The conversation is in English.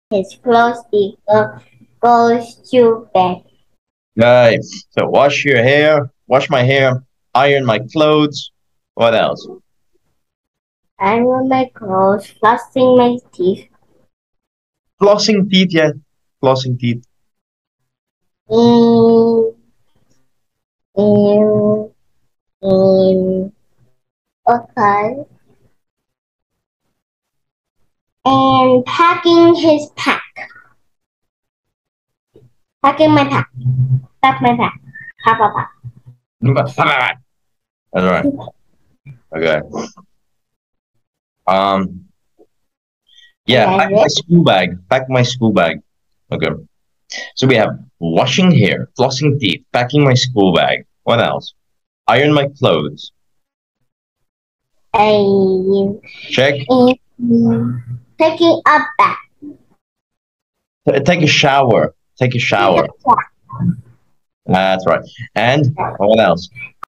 his clothes before goes to bed. Right. So wash your hair, wash my hair, iron my clothes. What else? Iron my clothes, flossing my teeth, Flossing teeth, yeah. Flossing teeth. in, in, in, okay, and packing his pack. Packing my pack. Pack my pack. Pack, pack, pack. That's right. Okay. Um. Yeah. And Pack that's my it. school bag. Pack my school bag. Okay. So we have washing hair, flossing teeth, packing my school bag. What else? Iron my clothes. And, Check. taking a bath. Take a shower. Take a Take a shower. bath. That's right. And what else?